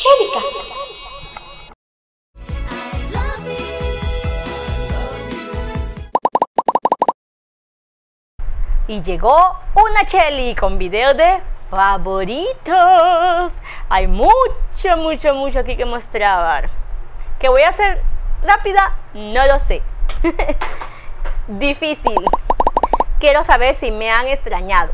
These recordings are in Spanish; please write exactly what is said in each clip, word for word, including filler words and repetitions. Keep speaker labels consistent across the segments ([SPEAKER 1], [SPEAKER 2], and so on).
[SPEAKER 1] Erika. Y llegó una Chelly con video de favoritos. Hay mucho, mucho, mucho aquí que mostrar. ¿Qué voy a hacer rápida? No lo sé. Difícil. Quiero saber si me han extrañado.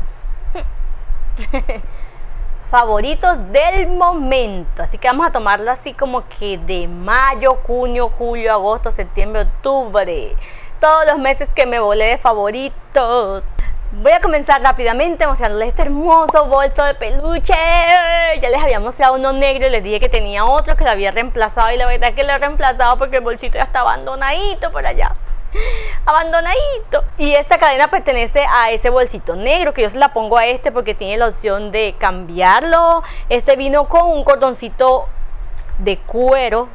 [SPEAKER 1] Favoritos del momento. Así que vamos a tomarlo así como que de mayo, junio, julio, agosto, septiembre, octubre. Todos los meses que me volé de favoritos. Voy a comenzar rápidamente mostrándoles este hermoso bolso de peluche. Ya les había mostrado uno negro y les dije que tenía otro que lo había reemplazado. Y la verdad es que lo he reemplazado porque el bolsito ya está abandonadito por allá. Abandonadito. Y esta cadena pertenece a ese bolsito negro, que yo se la pongo a este porque tiene la opción de cambiarlo. Este vino con un cordoncito de cuero.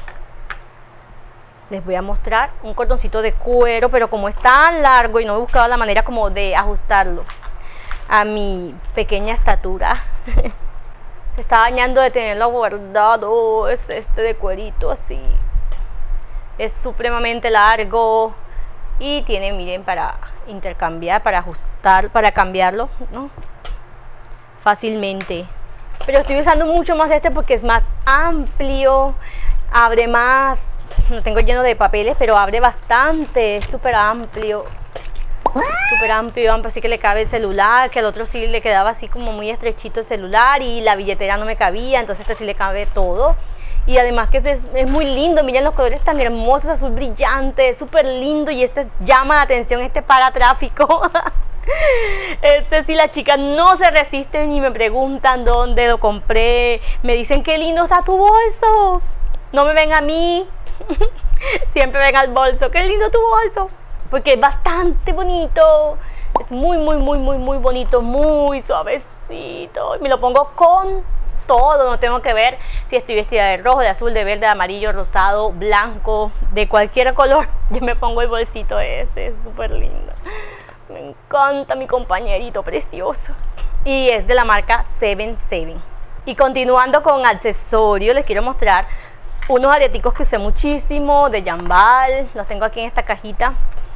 [SPEAKER 1] Les voy a mostrar un cordoncito de cuero, pero como es tan largo y no he buscado la manera como de ajustarlo a mi pequeña estatura. Se está dañando de tenerlo guardado. Es este de cuerito así. Es supremamente largo y tiene, miren, para intercambiar, para ajustar, para cambiarlo, ¿no? Fácilmente. Pero estoy usando mucho más este porque es más amplio, abre más. Lo tengo lleno de papeles, pero abre bastante, es súper amplio. Súper amplio, amplio, así que le cabe el celular, que al otro sí le quedaba así como muy estrechito el celular y la billetera no me cabía, entonces este sí le cabe todo. Y además que este es, es muy lindo, miren los colores tan hermosos, azul brillante, es súper lindo y este llama la atención, este para tráfico. Este sí, las chicas no se resisten y me preguntan dónde lo compré, me dicen qué lindo está tu bolso, no me ven a mí, siempre ven al bolso, qué lindo tu bolso, porque es bastante bonito, es muy muy muy muy muy bonito, muy suavecito, me lo pongo con todo, no tengo que ver si estoy vestida de rojo, de azul, de verde, de amarillo, rosado, blanco, de cualquier color, yo me pongo el bolsito ese, es súper lindo, me encanta mi compañerito precioso, y es de la marca Seven Seven. Y continuando con accesorios, les quiero mostrar unos areticos que usé muchísimo, de Jambal, los tengo aquí en esta cajita,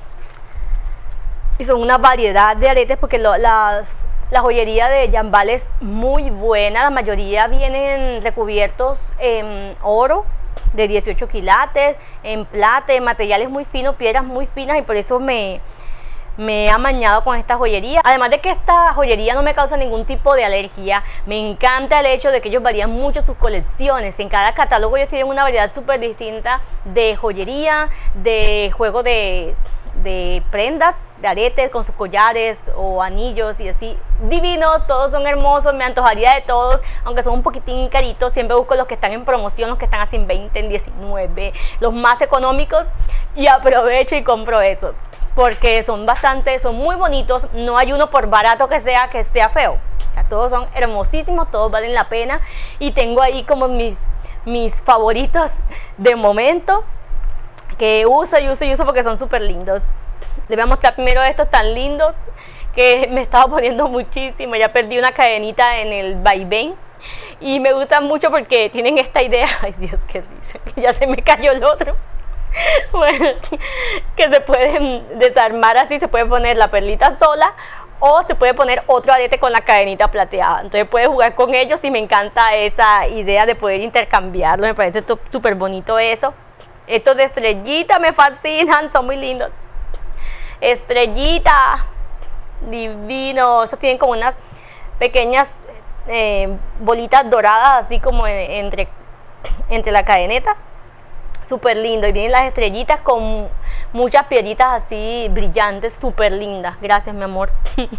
[SPEAKER 1] y son una variedad de aretes porque lo, las La joyería de Jambal es muy buena, la mayoría vienen recubiertos en oro de dieciocho quilates, en plata, en materiales muy finos, piedras muy finas, y por eso me, me he amañado con esta joyería. Además de que esta joyería no me causa ningún tipo de alergia, me encanta el hecho de que ellos varían mucho sus colecciones. En cada catálogo ellos tienen una variedad súper distinta de joyería, de juego de, de prendas, de aretes con sus collares o anillos y así, divinos, todos son hermosos, me antojaría de todos, aunque son un poquitín caritos, siempre busco los que están en promoción, los que están así en veinte, en diecinueve, los más económicos, y aprovecho y compro esos, porque son bastante, son muy bonitos, no hay uno por barato que sea, que sea feo, o sea, todos son hermosísimos, todos valen la pena, y tengo ahí como mis, mis favoritos de momento, que uso y uso y uso porque son súper lindos. Les voy a mostrar primero estos tan lindos que me estaba poniendo muchísimo. Ya perdí una cadenita en el vaivén y me gustan mucho porque tienen esta idea. Ay Dios, qué risa, que ya se me cayó el otro. Bueno, que se pueden desarmar así, se puede poner la perlita sola o se puede poner otro arete con la cadenita plateada. Entonces puedes jugar con ellos y me encanta esa idea de poder intercambiarlo. Me parece súper bonito eso. Estos de estrellita me fascinan, son muy lindos. Estrellita, divino, estos tienen como unas pequeñas eh, bolitas doradas así como entre, entre la cadeneta, súper lindo, y tienen las estrellitas con muchas piedritas así brillantes, súper lindas, gracias mi amor.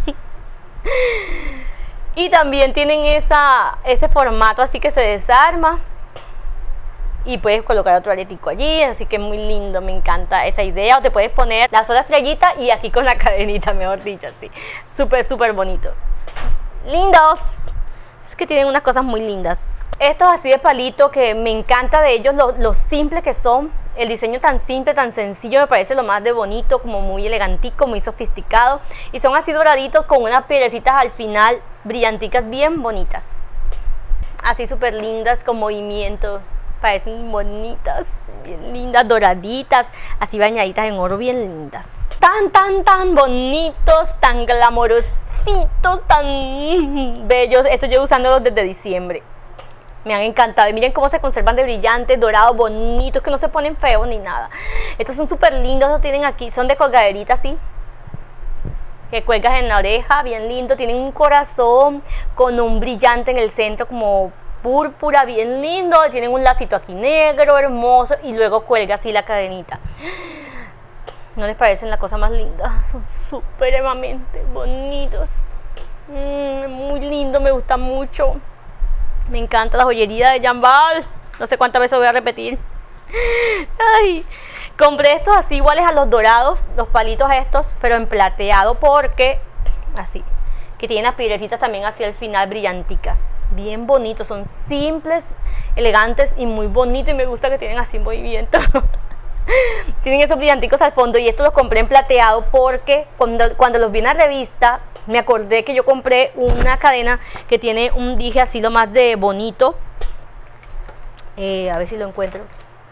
[SPEAKER 1] Y también tienen esa, ese formato así que se desarma y puedes colocar otro aretico allí, así que muy lindo, me encanta esa idea. O te puedes poner la sola estrellita y aquí con la cadenita, mejor dicho, así, súper súper bonito, lindos, es que tienen unas cosas muy lindas. Estos así de palito que me encanta de ellos, lo, lo simple que son, el diseño tan simple, tan sencillo, me parece lo más de bonito, como muy elegantico, muy sofisticado, y son así doraditos con unas piedrecitas al final, brillanticas bien bonitas. así súper lindas con movimiento. Parecen bonitas, bien lindas, doraditas, así bañaditas en oro, bien lindas. Tan, tan, tan bonitos, tan glamorositos, tan bellos. Esto yo usándolos desde diciembre. Me han encantado. Y miren cómo se conservan de brillantes, dorados, bonitos, que no se ponen feos ni nada. Estos son súper lindos, los tienen aquí, son de colgaderita así, que cuelgas en la oreja, bien lindo. Tienen un corazón con un brillante en el centro como púrpura, bien lindo. Tienen un lacito aquí negro, hermoso, y luego cuelga así la cadenita. ¿No les parecen la cosa más linda? Son supremamente bonitos. Mm, muy lindo, me gusta mucho. Me encanta la joyería de Jambal. No sé cuántas veces voy a repetir. Ay, compré estos así iguales a los dorados, los palitos estos, pero en plateado, porque así, que tienen las piedrecitas también hacia el final brillanticas. Bien bonitos, son simples, elegantes y muy bonitos, y me gusta que tienen así movimiento. Tienen esos brillanticos al fondo, y estos los compré en plateado porque cuando, cuando los vi en la revista me acordé que yo compré una cadena que tiene un dije así lo más de bonito. Eh, a ver si lo encuentro.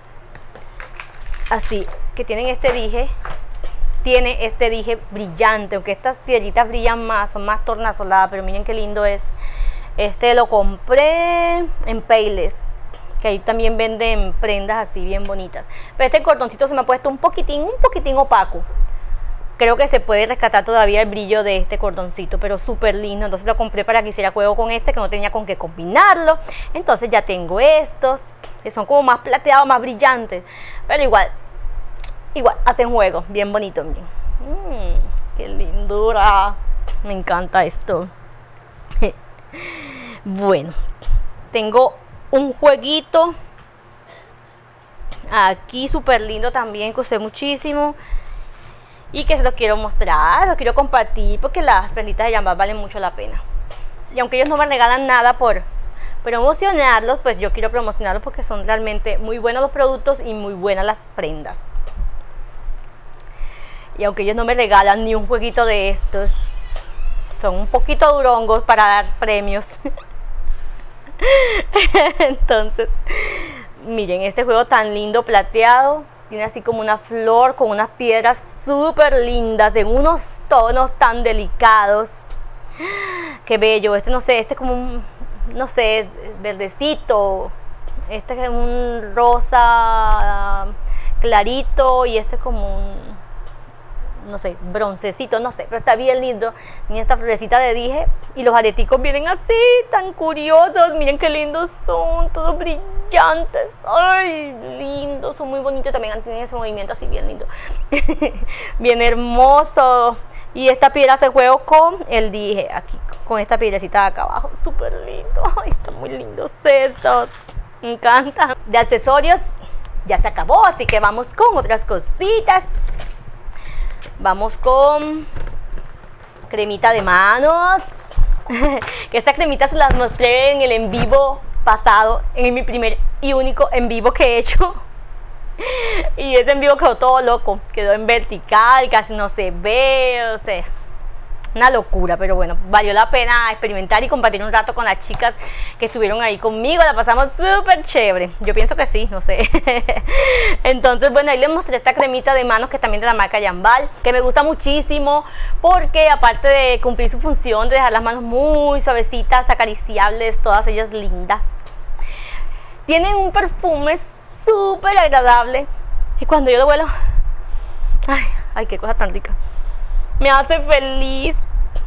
[SPEAKER 1] Así, que tienen este dije. Tiene este dije brillante, aunque estas piedritas brillan más, son más tornasoladas, pero miren qué lindo es. Este lo compré en Payless, que ahí también venden prendas así bien bonitas. Pero este cordoncito se me ha puesto un poquitín, un poquitín opaco. Creo que se puede rescatar todavía el brillo de este cordoncito, pero súper lindo. Entonces lo compré para que hiciera juego con este, que no tenía con qué combinarlo. Entonces ya tengo estos, que son como más plateados, más brillantes. Pero igual, igual, hacen juego, bien bonito. Miren. Mm, qué lindura. Me encanta esto. Bueno, tengo un jueguito aquí súper lindo también, que usé muchísimo y que se los quiero mostrar, los quiero compartir porque las prenditas de Jambal valen mucho la pena. Y aunque ellos no me regalan nada por promocionarlos, pues yo quiero promocionarlos porque son realmente muy buenos los productos y muy buenas las prendas. Y aunque ellos no me regalan ni un jueguito de estos, son un poquito durongos para dar premios. Entonces, miren este juego tan lindo plateado. Tiene así como una flor con unas piedras súper lindas en unos tonos tan delicados. Qué bello. Este no sé, este es como un, no sé, es verdecito. Este es un rosa clarito y este es como un, no sé, broncecito, no sé, pero está bien lindo. Ni esta florecita de dije. Y los areticos vienen así, tan curiosos. Miren qué lindos son, todos brillantes. Ay, lindos, son muy bonitos. También tienen ese movimiento así bien lindo. Bien hermoso. Y esta piedra se juega con el dije aquí, con esta piedrecita de acá abajo. Súper lindo. Ay, están muy lindos estos. Me encantan. De accesorios ya se acabó, así que vamos con otras cositas. Vamos con cremita de manos. Que esta cremita se las mostré en el en vivo pasado, en mi primer y único en vivo que he hecho. Y ese en vivo quedó todo loco, quedó en vertical, casi no se ve, o sea, una locura. Pero bueno, valió la pena experimentar y compartir un rato con las chicas que estuvieron ahí conmigo. La pasamos súper chévere. Yo pienso que sí, no sé. Entonces, bueno, ahí les mostré esta cremita de manos, que también de la marca Jambal, que me gusta muchísimo porque aparte de cumplir su función de dejar las manos muy suavecitas, acariciables, todas ellas lindas, tienen un perfume súper agradable. Y cuando yo lo huelo, ay, ay, qué cosa tan rica. Me hace feliz,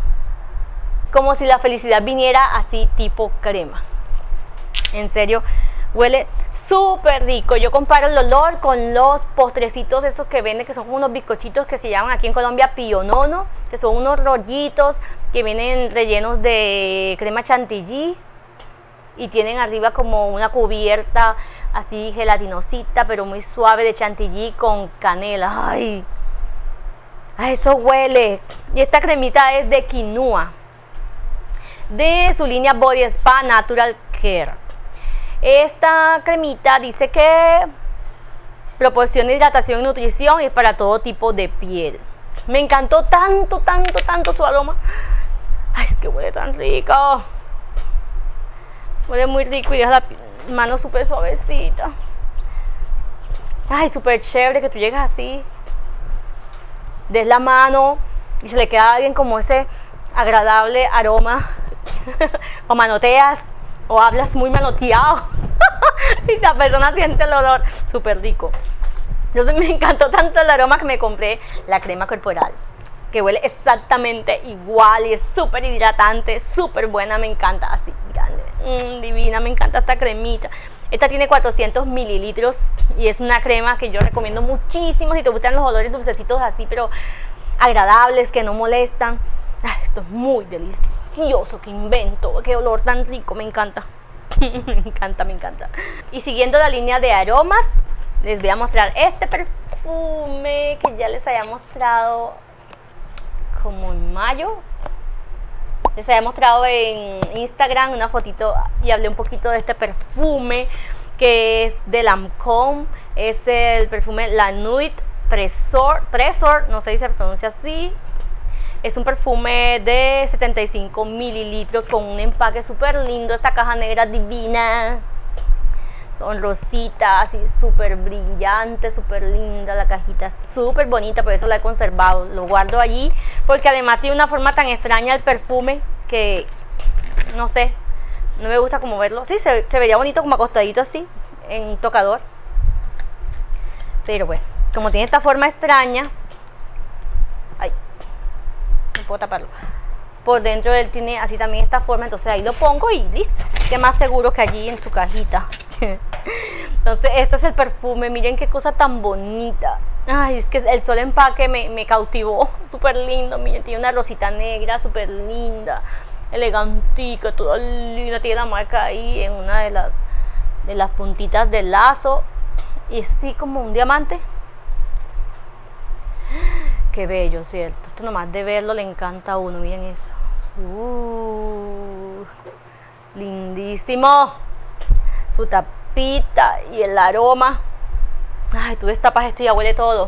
[SPEAKER 1] como si la felicidad viniera así tipo crema. En serio, huele súper rico. Yo comparo el olor con los postrecitos esos que venden, que son como unos bizcochitos que se llaman aquí en Colombia pionono, que son unos rollitos que vienen rellenos de crema chantilly y tienen arriba como una cubierta así gelatinosita, pero muy suave, de chantilly con canela. Ay, a eso huele. Y esta cremita es de quinua, de su línea Body Spa Natural Care. Esta cremita dice que proporciona hidratación y nutrición y es para todo tipo de piel. Me encantó tanto, tanto, tanto su aroma. Ay, es que huele tan rico. Huele muy rico y deja la mano súper suavecita. Ay, súper chévere que tú llegas así, des la mano y se le queda a alguien como ese agradable aroma. O manoteas o hablas muy manoteado y la persona siente el olor súper rico. Entonces me encantó tanto el aroma que me compré la crema corporal, que huele exactamente igual y es súper hidratante, súper buena, me encanta, así, grande, mmm, divina, me encanta esta cremita. Esta tiene cuatrocientos mililitros y es una crema que yo recomiendo muchísimo si te gustan los olores dulcecitos así, pero agradables, que no molestan. Ay, esto es muy delicioso, qué invento, qué olor tan rico, me encanta. Me encanta, me encanta. Y siguiendo la línea de aromas, les voy a mostrar este perfume que ya les había mostrado como en mayo. Les había mostrado en Instagram una fotito y hablé un poquito de este perfume que es de Lancôme. Es el perfume La Nuit Trésor, Trésor, no sé si se pronuncia así. Es un perfume de setenta y cinco mililitros con un empaque súper lindo. Esta caja negra divina, con rositas y súper brillante, súper linda la cajita, súper bonita, por eso la he conservado, lo guardo allí, porque además tiene una forma tan extraña el perfume que, no sé, no me gusta como verlo. Sí, se, se vería bonito como acostadito así, en un tocador, pero bueno, como tiene esta forma extraña, ay, no puedo taparlo, por dentro él tiene así también esta forma, entonces ahí lo pongo y listo, que más seguro que allí en su cajita. Entonces este es el perfume, miren qué cosa tan bonita. Ay, es que el solo empaque me, me cautivó, súper lindo, miren, tiene una rosita negra súper linda, elegantica, toda linda, tiene la marca ahí en una de las, de las puntitas del lazo, y es así como un diamante. Qué bello, ¿cierto? Esto nomás de verlo le encanta a uno, miren eso. Uh, lindísimo. Su tapita y el aroma. Ay, tú destapas esto y ya huele todo.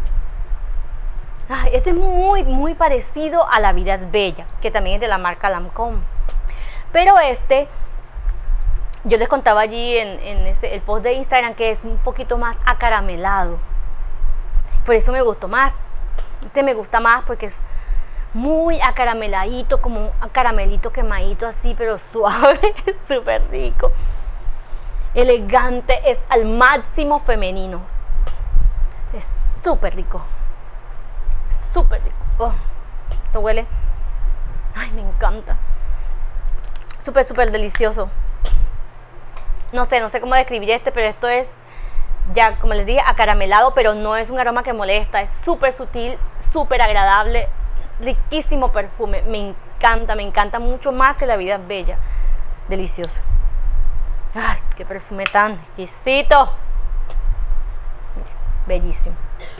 [SPEAKER 1] Ay, esto es muy, muy parecido a La Vida es Bella, que también es de la marca Lancôme. Pero este, yo les contaba allí en, en ese, el post de Instagram que es un poquito más acaramelado. Por eso me gustó más. Este me gusta más porque es muy acarameladito, como un caramelito quemadito así, pero suave, súper rico. Elegante, es al máximo femenino. Es súper rico. Súper rico. Oh, ¿te huele? Ay, me encanta. Súper, súper delicioso. No sé, no sé cómo describir este, pero esto es, ya como les dije, acaramelado, pero no es un aroma que molesta. Es súper sutil, súper agradable. Riquísimo perfume. Me encanta, me encanta mucho más que La Vida es Bella. Delicioso. Ay, qué perfume tan exquisito. Bellísimo.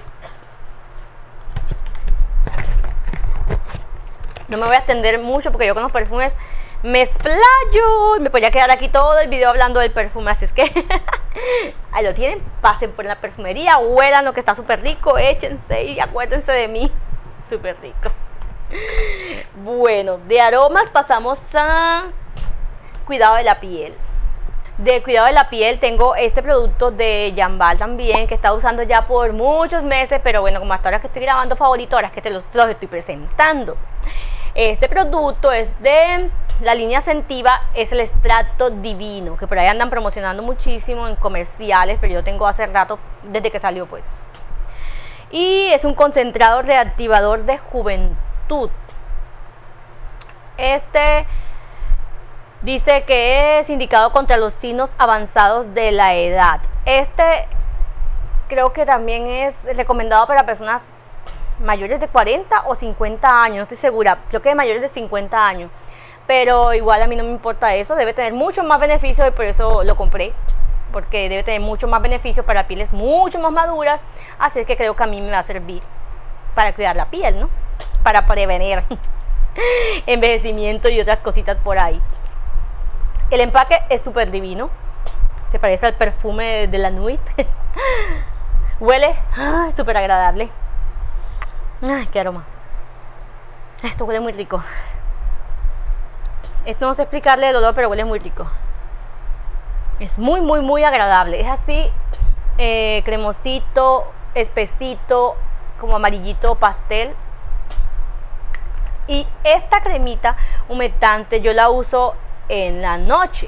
[SPEAKER 1] No me voy a extender mucho porque yo con los perfumes me explayo. Me podría quedar aquí todo el video hablando del perfume. Así es que ahí lo tienen. Pasen por la perfumería, huelan lo que está súper rico, échense y acuérdense de mí. Súper rico. Bueno, de aromas pasamos a cuidado de la piel. De cuidado de la piel tengo este producto de Jambal también, que he estado usando ya por muchos meses, pero bueno, como hasta ahora que estoy grabando favorito, ahora es que te los, los estoy presentando. Este producto es de la línea Scentiva, es el extracto divino, que por ahí andan promocionando muchísimo en comerciales, pero yo tengo hace rato, desde que salió pues. Y es un concentrado reactivador de juventud. Este dice que es indicado contra los signos avanzados de la edad. Este creo que también es recomendado para personas mayores de cuarenta o cincuenta años, no estoy segura, creo que de mayores de cincuenta años, pero igual a mí no me importa eso, debe tener muchos más beneficios y por eso lo compré, porque debe tener muchos más beneficios para pieles mucho más maduras, así es que creo que a mí me va a servir para cuidar la piel, ¿no? Para prevenir envejecimiento y otras cositas por ahí. El empaque es súper divino, se parece al perfume de La Nuit. Huele súper agradable. Ay, qué aroma. Esto huele muy rico. Esto no sé explicarle el olor, pero huele muy rico. Es muy, muy, muy agradable. Es así, eh, cremosito, espesito, como amarillito pastel. Y esta cremita humectante yo la uso en la noche.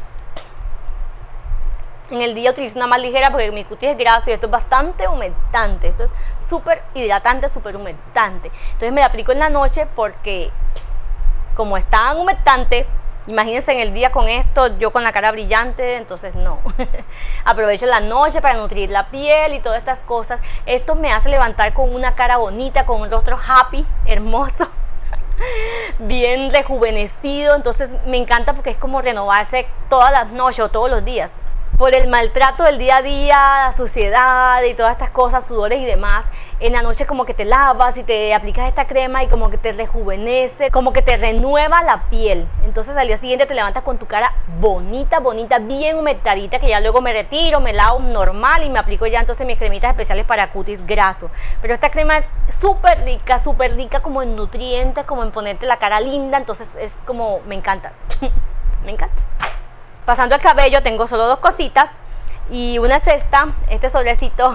[SPEAKER 1] En el día utilizo una más ligera porque mi cutis es graso y esto es bastante humectante. Esto es súper hidratante, súper humectante. Entonces me la aplico en la noche porque como es tan humectante, imagínense en el día con esto, yo con la cara brillante, entonces no. Aprovecho la noche para nutrir la piel y todas estas cosas. Esto me hace levantar con una cara bonita, con un rostro happy, hermoso, bien rejuvenecido. Entonces me encanta porque es como renovarse todas las noches o todos los días. Por el maltrato del día a día, la suciedad y todas estas cosas, sudores y demás, en la noche como que te lavas y te aplicas esta crema y como que te rejuvenece, como que te renueva la piel. Entonces al día siguiente te levantas con tu cara bonita, bonita, bien humectadita, que ya luego me retiro, me lavo normal y me aplico ya entonces mis cremitas especiales para cutis graso. Pero esta crema es súper rica, súper rica como en nutrientes, como en ponerte la cara linda, entonces es como, me encanta, me encanta. Pasando al cabello, tengo solo dos cositas y una es esta, este sobrecito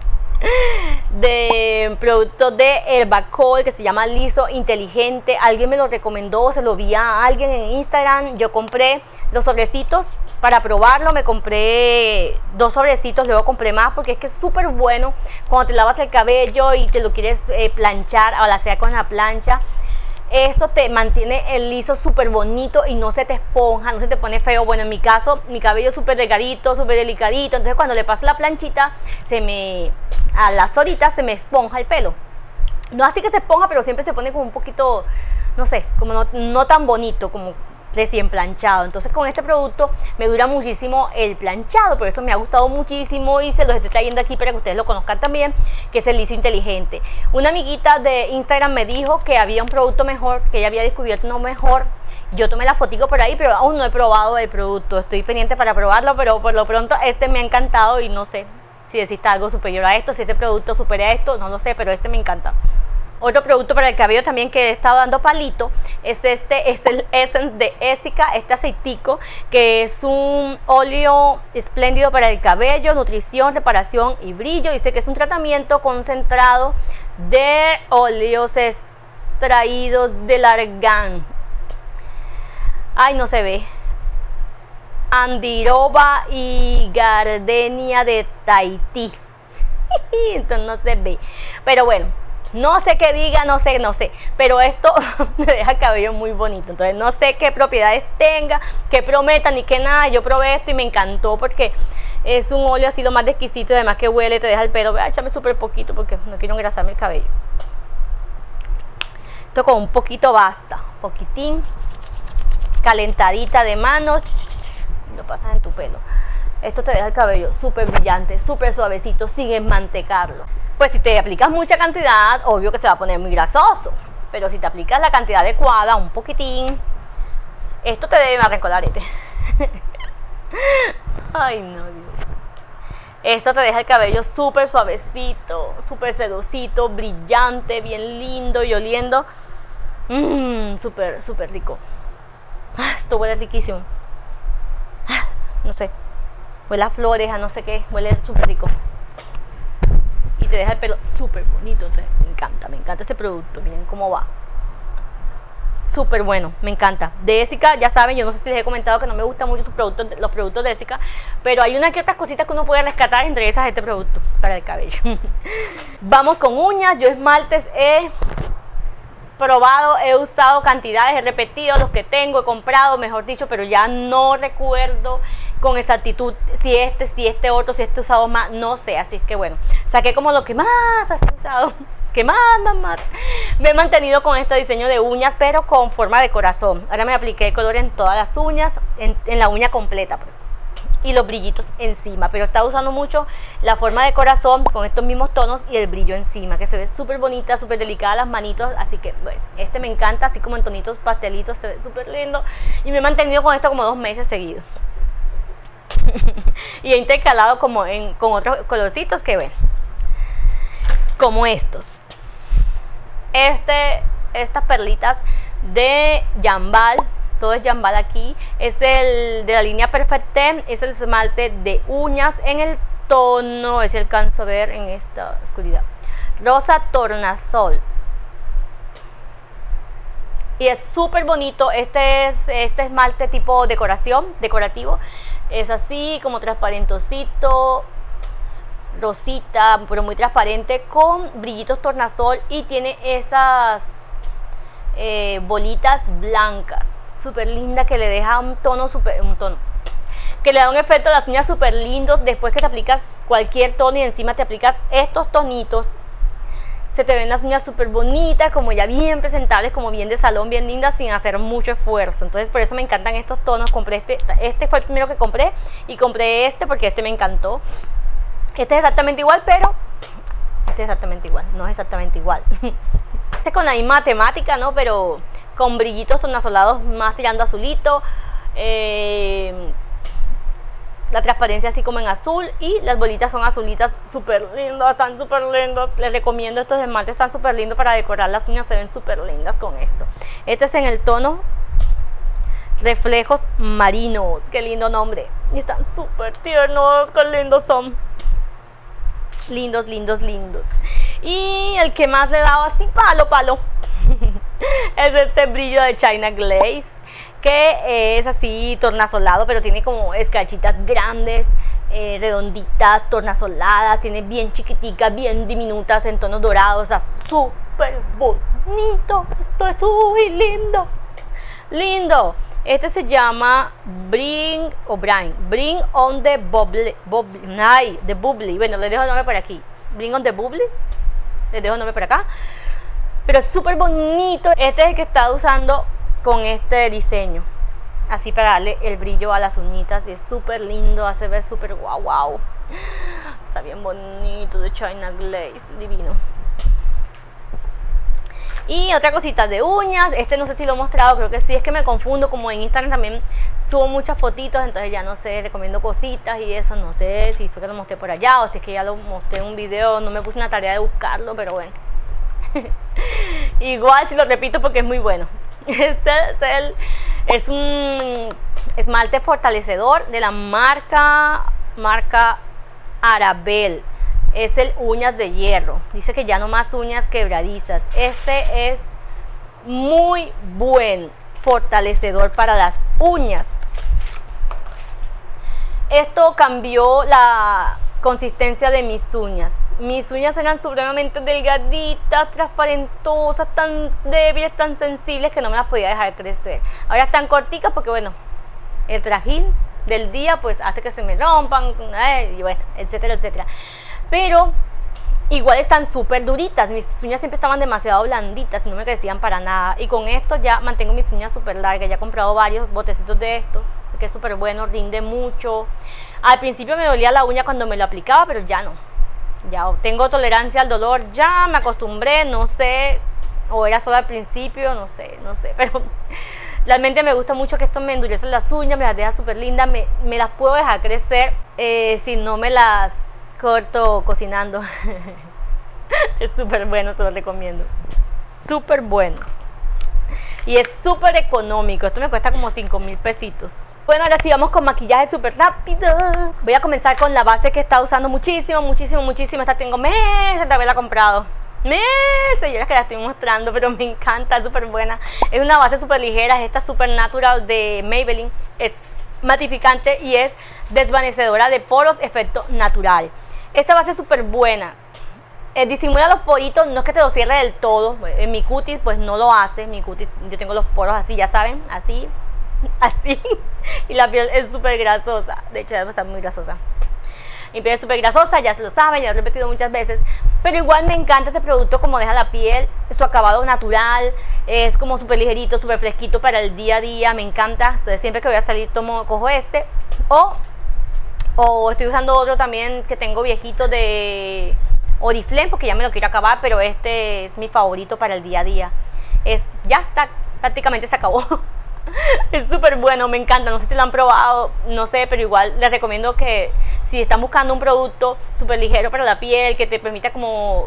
[SPEAKER 1] de producto de Herbacol que se llama Liso Inteligente. Alguien me lo recomendó, se lo vi a alguien en Instagram. Yo compré los sobrecitos para probarlo, me compré dos sobrecitos, luego compré más porque es que es súper bueno cuando te lavas el cabello y te lo quieres eh, planchar o alaciar con la plancha. Esto te mantiene el liso súper bonito y no se te esponja, no se te pone feo. Bueno, en mi caso, mi cabello es súper delgadito, súper delicadito. Entonces cuando le paso la planchita, se me, a las horitas se me esponja el pelo. No así que se esponja, pero siempre se pone como un poquito, no sé, como no, no tan bonito, como recién planchado. Entonces con este producto me dura muchísimo el planchado, por eso me ha gustado muchísimo y se los estoy trayendo aquí para que ustedes lo conozcan también, que es el Liso Inteligente. Una amiguita de Instagram me dijo que había un producto mejor, que ella había descubierto uno mejor. Yo tomé la fotico por ahí, pero aún no he probado el producto, estoy pendiente para probarlo, pero por lo pronto este me ha encantado y no sé si existe algo superior a esto, si este producto supera a esto, no lo sé, pero este me encanta. Otro producto para el cabello también que he estado dando palito es este, es el Essence de Essica, este aceitico que es un óleo espléndido para el cabello, nutrición, reparación y brillo. Dice que es un tratamiento concentrado de óleos extraídos del argán. Ay, no se ve. Andiroba y gardenia de Tahití. Entonces no se ve. Pero bueno. No sé qué diga, no sé, no sé, pero esto me deja el cabello muy bonito. Entonces no sé qué propiedades tenga, qué prometa ni qué nada. Yo probé esto y me encantó porque es un óleo así lo más exquisito y además que huele, te deja el pelo. Voy a echarme súper poquito porque no quiero engrasarme el cabello. Esto con un poquito basta, poquitín, calentadita de manos y lo pasas en tu pelo. Esto te deja el cabello súper brillante, súper suavecito, sin enmantecarlo. Pues si te aplicas mucha cantidad, obvio que se va a poner muy grasoso. Pero si te aplicas la cantidad adecuada, un poquitín, esto te debe arrancar el arete. Ay, no, Dios. Esto te deja el cabello súper suavecito, súper sedosito, brillante, bien lindo y oliendo. Mmm, súper, súper rico. Esto huele riquísimo. No sé, huele a flores, a no sé qué, huele súper rico. Y te deja el pelo súper bonito, entonces me encanta, me encanta ese producto, miren cómo va. Súper bueno, me encanta. De Essica, ya saben, yo no sé si les he comentado que no me gustan mucho sus productos, los productos de Essica, pero hay unas que otras cositas que uno puede rescatar, entre esas este producto para el cabello. Vamos con uñas. Yo esmaltes he probado, he usado cantidades, he repetido los que tengo, he comprado, mejor dicho, pero ya no recuerdo con exactitud si este, si este otro, si este usado más, no sé, así es que bueno, saqué como lo que más has usado, que más, más, más. Me he mantenido con este diseño de uñas, pero con forma de corazón. Ahora me apliqué el color en todas las uñas, en, en la uña completa, pues, y los brillitos encima, pero está usando mucho la forma de corazón con estos mismos tonos y el brillo encima, que se ve súper bonita, súper delicada las manitos, así que bueno, este me encanta, así como en tonitos pastelitos, se ve súper lindo, y me he mantenido con esto como dos meses seguidos. Y he intercalado como en, con otros colorcitos que ven, como estos, este, estas perlitas de Jambal, todo es Jambal aquí. Es el de la línea Perfect Ten, es el esmalte de uñas en el tono, si alcanzo a ver en esta oscuridad, rosa tornasol. Y es súper bonito. Este es este esmalte tipo decoración, decorativo. Es así como transparentosito, rosita, pero muy transparente, con brillitos tornasol, y tiene esas eh, bolitas blancas, súper linda, que le deja un tono super, un tono, que le da un efecto a las uñas súper lindos. Después que te aplicas cualquier tono y encima te aplicas estos tonitos, se te ven las uñas súper bonitas, como ya bien presentables, como bien de salón, bien lindas, sin hacer mucho esfuerzo. Entonces por eso me encantan estos tonos. Compré este, este fue el primero que compré, y compré este porque este me encantó. Este es exactamente igual, pero este es exactamente igual, no es exactamente igual. Este es con la misma temática, ¿no? Pero con brillitos tornasolados más tirando azulito. Eh, la transparencia así como en azul, y las bolitas son azulitas, súper lindas, están súper lindas. Les recomiendo estos esmaltes, están súper lindos para decorar las uñas, se ven súper lindas con esto. Este es en el tono Reflejos Marinos, qué lindo nombre, y están súper tiernos, qué lindos son. Lindos, lindos, lindos. Y el que más le daba así palo, palo es este brillo de China Glaze, que es así tornasolado, pero tiene como escarchitas grandes, eh, redonditas, tornasoladas, tiene bien chiquiticas, bien diminutas, en tonos dorados, o sea, súper bonito. Esto es muy lindo, lindo. Este se llama Bring o Bring, Bring on the Bubbly, bubbly ay, the Bubbly. Bueno, les dejo el nombre por aquí. Bring on the Bubbly. Les dejo el nombre por acá. Pero es súper bonito. Este es el que está usando con este diseño, así para darle el brillo a las uñitas, y es súper lindo, hace ver súper guau guau. Está bien bonito, de China Glaze, divino. Y otra cosita de uñas, este no sé si lo he mostrado, creo que sí, es que me confundo, como en Instagram también subo muchas fotitos, entonces ya no sé, recomiendo cositas y eso, no sé si fue que lo mostré por allá o si es que ya lo mostré en un video, no me puse una tarea de buscarlo, pero bueno. Igual si lo repito porque es muy bueno. Este es el es un esmalte fortalecedor de la marca marca Arabel. Es el uñas de hierro. Dice que ya no más uñas quebradizas. Este es muy buen fortalecedor para las uñas. Esto cambió la consistencia de mis uñas. Mis uñas eran supremamente delgaditas, transparentosas, tan débiles, tan sensibles que no me las podía dejar crecer. Ahora están corticas porque, bueno, el trajín del día pues hace que se me rompan, eh, y bueno, etcétera, etcétera. Pero igual están súper duritas. Mis uñas siempre estaban demasiado blanditas, no me crecían para nada. Y con esto ya mantengo mis uñas súper largas. Ya he comprado varios botecitos de esto, que es súper bueno, rinde mucho. Al principio me dolía la uña cuando me lo aplicaba, pero ya no. Ya tengo tolerancia al dolor, ya me acostumbré, no sé, o era solo al principio, no sé, no sé, pero realmente me gusta mucho que esto me endurece las uñas, me las deja súper lindas, me, me las puedo dejar crecer eh, si no me las corto cocinando. Es súper bueno, se lo recomiendo, súper bueno. Y es súper económico, esto me cuesta como cinco mil pesitos. Bueno, ahora sí vamos con maquillaje súper rápido. Voy a comenzar con la base que está usando muchísimo, muchísimo, muchísimo. Esta tengo meses de haberla comprado. Meses, yo es que la estoy mostrando, pero me encanta, es súper buena. Es una base súper ligera, es esta Super Natural de Maybelline. Es matificante y es desvanecedora de poros, efecto natural. Esta base es súper buena. Eh, disimula los poritos, no es que te lo cierre del todo. En mi cutis pues no lo hace. Mi cutis, yo tengo los poros así, ya saben, así, así. Y la piel es súper grasosa. De hecho, debe estar muy grasosa. Mi piel es súper grasosa, ya se lo saben, ya lo he repetido muchas veces. Pero igual me encanta este producto, como deja la piel, su acabado natural. Es como súper ligerito, súper fresquito para el día a día. Me encanta. Entonces, siempre que voy a salir, tomo, cojo este. O, o estoy usando otro también que tengo viejito de Oriflame, porque ya me lo quiero acabar, pero este es mi favorito para el día a día. Es, ya está, prácticamente se acabó. Es súper bueno, me encanta, no sé si lo han probado, no sé, pero igual les recomiendo que si están buscando un producto súper ligero para la piel, que te permita como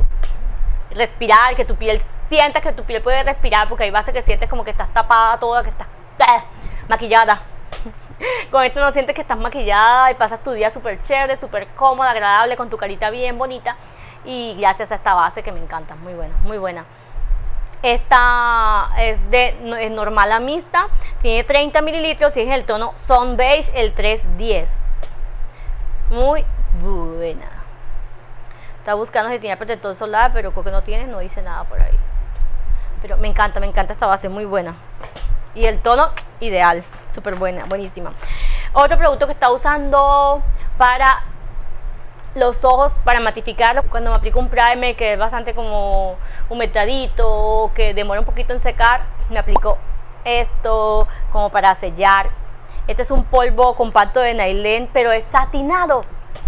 [SPEAKER 1] respirar, que tu piel sienta que tu piel puede respirar, porque hay veces que sientes como que estás tapada toda, que estás maquillada. Con esto no sientes que estás maquillada y pasas tu día súper chévere, súper cómoda, agradable, con tu carita bien bonita. Y gracias a esta base que me encanta, muy buena, muy buena. Esta es de es normal a mixta, tiene treinta mililitros y es el tono Sun Beige, el tres diez. Muy buena. Estaba buscando si tenía protector solar, pero creo que no tiene, no dice nada por ahí. Pero me encanta, me encanta esta base, muy buena. Y el tono ideal, súper buena, buenísima. Otro producto que está usando para los ojos, para matificarlo, cuando me aplico un primer que es bastante como humectadito, que demora un poquito en secar, me aplico esto como para sellar. Este es un polvo compacto de Nailen, pero es satinado.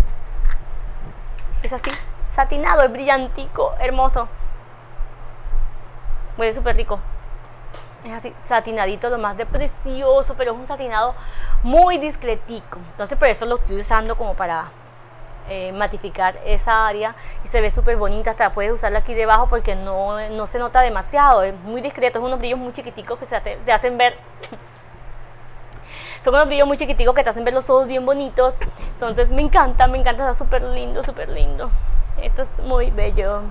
[SPEAKER 1] Es así, satinado, es brillantico, hermoso. Huele súper rico. Es así, satinadito, lo más de precioso, pero es un satinado muy discretico. Entonces por eso lo estoy usando como para eh, matificar esa área. Y se ve súper bonita, hasta puedes usarla aquí debajo porque no, no se nota demasiado. Es muy discreto, es unos brillos muy chiquiticos que se, hace, se hacen ver. Son unos brillos muy chiquiticos que te hacen ver los ojos bien bonitos. Entonces me encanta, me encanta, está súper lindo, súper lindo. Esto es muy bello.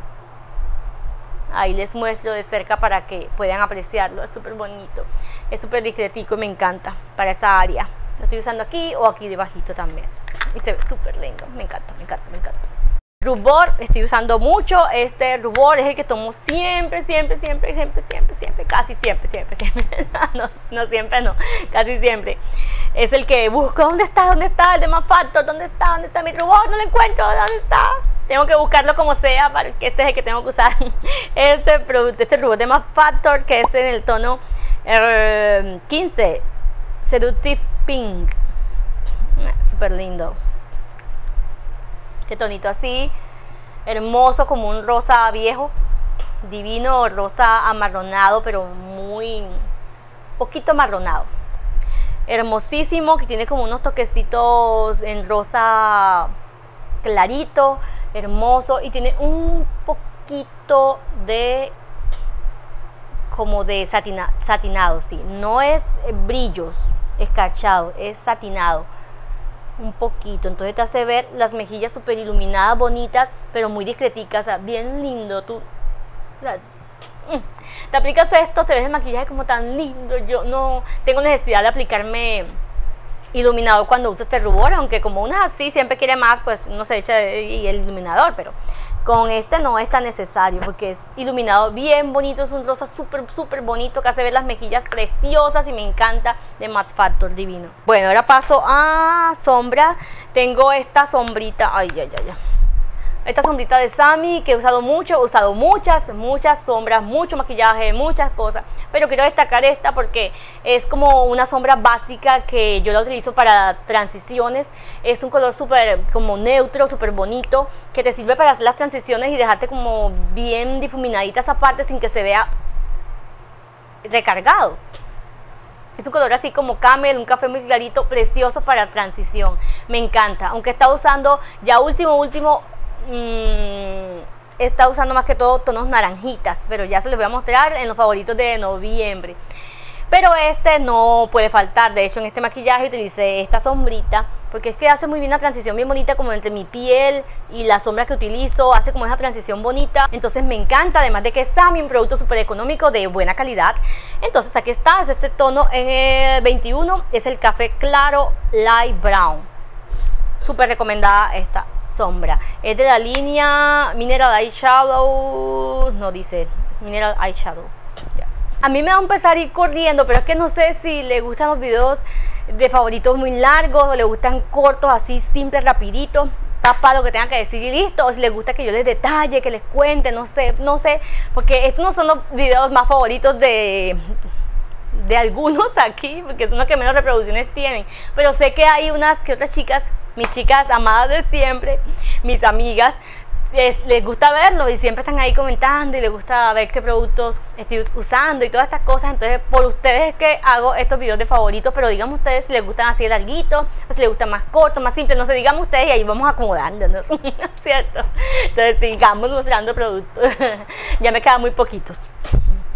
[SPEAKER 1] Ahí les muestro de cerca para que puedan apreciarlo, es súper bonito, es súper discretico y me encanta para esa área. Lo estoy usando aquí o aquí debajito también y se ve súper lindo, me encanta, me encanta, me encanta. Rubor, estoy usando mucho, este rubor es el que tomo siempre, siempre, siempre, siempre, siempre, siempre, casi siempre, siempre, siempre, no, no siempre, no, casi siempre. Es el que busco, ¿dónde está? ¿Dónde está? El de Max Factor, ¿dónde está? ¿Dónde está mi rubor? No lo encuentro, ¿dónde está? Tengo que buscarlo como sea, para que este es el que tengo que usar. Este producto, este rubor de Max Factor, que es en el tono eh, quince, Seductive Pink. Súper lindo. Este tonito así, hermoso, como un rosa viejo, divino, rosa amarronado, pero muy poquito amarronado. Hermosísimo, que tiene como unos toquecitos en rosa clarito, hermoso, y tiene un poquito de como de satina, satinado, sí, no es brillos escarchado, es satinado un poquito, entonces te hace ver las mejillas súper iluminadas, bonitas, pero muy discreticas, o sea, bien lindo. Tú, o sea, te aplicas esto, te ves el maquillaje como tan lindo. Yo no tengo necesidad de aplicarme iluminador cuando uso este rubor, aunque como uno es así, siempre quiere más, pues uno se echa y el iluminador, pero con este no es tan necesario porque es iluminado bien bonito, es un rosa súper súper bonito que hace ver las mejillas preciosas y me encanta, de Max Factor, divino. Bueno, ahora paso a sombra. Tengo esta sombrita, ay, ay, ay, ay. Esta sombrita de Sami que he usado mucho, he usado muchas, muchas sombras, mucho maquillaje, muchas cosas, pero quiero destacar esta porque es como una sombra básica que yo la utilizo para transiciones. Es un color súper como neutro, súper bonito, que te sirve para hacer las transiciones y dejarte como bien difuminadita esa parte sin que se vea recargado. Es un color así como camel, un café muy clarito, precioso para transición, me encanta, aunque está usando ya último, último, Mm, está usando más que todo tonos naranjitas, pero ya se los voy a mostrar en los favoritos de noviembre. Pero este no puede faltar. De hecho, en este maquillaje utilicé esta sombrita porque es que hace muy bien la transición bien bonita como entre mi piel y la sombra que utilizo, hace como esa transición bonita. Entonces me encanta, además de que es Sami, un producto súper económico de buena calidad. Entonces aquí está, es este tono en el veintiuno, es el café claro light brown. Súper recomendada esta sombra, es de la línea Mineral Eyeshadow, no dice Mineral Eyeshadow. Ya. A mí me va a empezar a ir corriendo, pero es que no sé si le gustan los videos de favoritos muy largos o le gustan cortos, así simples, rapiditos, papá lo que tenga que decir y listo, o si les gusta que yo les detalle, que les cuente, no sé, no sé, porque estos no son los videos más favoritos de de algunos aquí, porque son los que menos reproducciones tienen, pero sé que hay unas que otras chicas, mis chicas amadas de siempre, mis amigas, les, les gusta verlo y siempre están ahí comentando y les gusta ver qué productos estoy usando y todas estas cosas. Entonces por ustedes es que hago estos videos de favoritos, pero díganme ustedes si les gustan así larguitos o si les gustan más cortos, más simples, no sé, díganme ustedes y ahí vamos acomodándonos, ¿cierto? Entonces sigamos mostrando productos. Ya me quedan muy poquitos.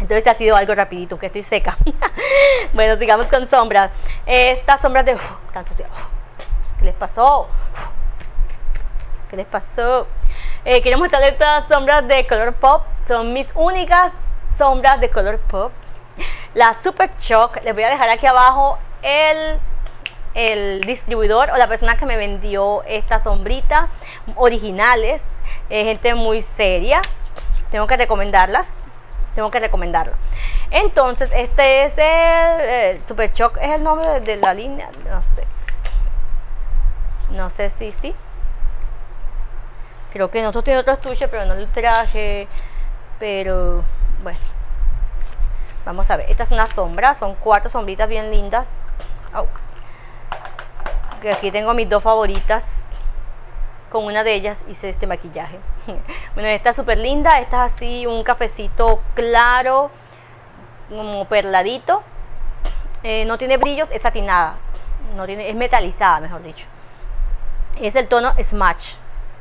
[SPEAKER 1] Entonces ha sido algo rapidito, que estoy seca. Bueno, sigamos con sombras. Estas sombras de... Uh, tan sucia. ¿Qué les pasó? ¿Qué les pasó? Eh, quiero mostrarles estas sombras de Colourpop. Son mis únicas sombras de Colourpop. La Super Shock. Les voy a dejar aquí abajo el, el distribuidor o la persona que me vendió esta sombrita. Originales. Eh, gente muy seria. Tengo que recomendarlas. Tengo que recomendarla. Entonces, este es el, el Super Shock. ¿Es el nombre de, de la línea? No sé. No sé si sí. Creo que nosotros tiene otro estuche, pero no lo traje. Pero, bueno. Vamos a ver. Esta es una sombra. Son cuatro sombritas bien lindas. Oh. Que aquí tengo mis dos favoritas. Con una de ellas hice este maquillaje. Bueno, esta es súper linda. Esta es así un cafecito claro, como perladito. Eh, no tiene brillos, es satinada. No tiene, es metalizada, mejor dicho. Es el tono Smash.